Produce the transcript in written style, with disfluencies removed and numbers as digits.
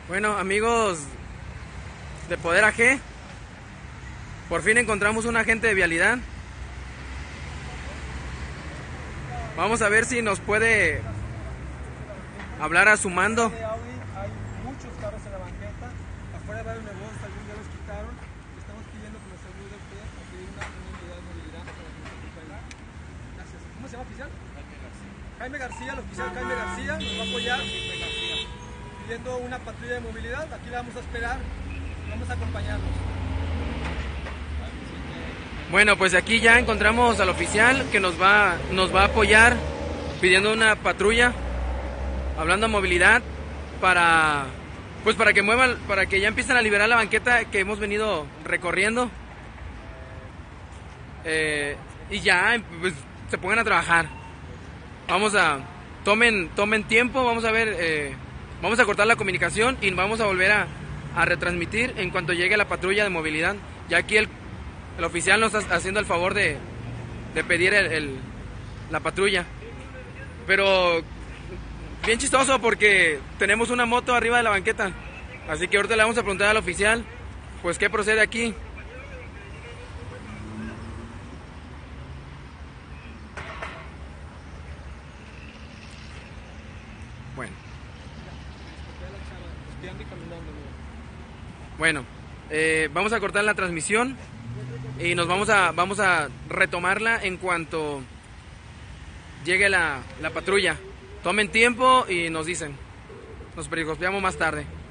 Bueno, amigos de Poder AG, por fin encontramos un agente de vialidad. Vamos a ver si nos puede hablar a su mando. Hay muchos carros en la banqueta. Afuera de varios negocios, algunos ya los quitaron. Estamos pidiendo que nos ayude usted a pedir una unidad de movilidad para que nos acompañe. Gracias. ¿Cómo se llama, oficial? Jaime García, el oficial Jaime García nos va a apoyar pidiendo una patrulla de movilidad. Aquí la vamos a esperar. Vamos a acompañarnos. Bueno, pues aquí ya encontramos al oficial que nos va a apoyar pidiendo una patrulla, hablando de movilidad para que muevan, para que ya empiecen a liberar la banqueta que hemos venido recorriendo y ya pues, se pongan a trabajar. Tomen tiempo, vamos a ver, vamos a cortar la comunicación y vamos a volver a retransmitir en cuanto llegue la patrulla de movilidad. Ya aquí el oficial nos está haciendo el favor de pedir la patrulla. Pero bien chistoso porque tenemos una moto arriba de la banqueta. Así que ahorita le vamos a preguntar al oficial, pues qué procede aquí. Bueno, vamos a cortar la transmisión y nos vamos a retomarla en cuanto llegue la patrulla. Tomen tiempo y nos dicen. Nos pericopiamos más tarde.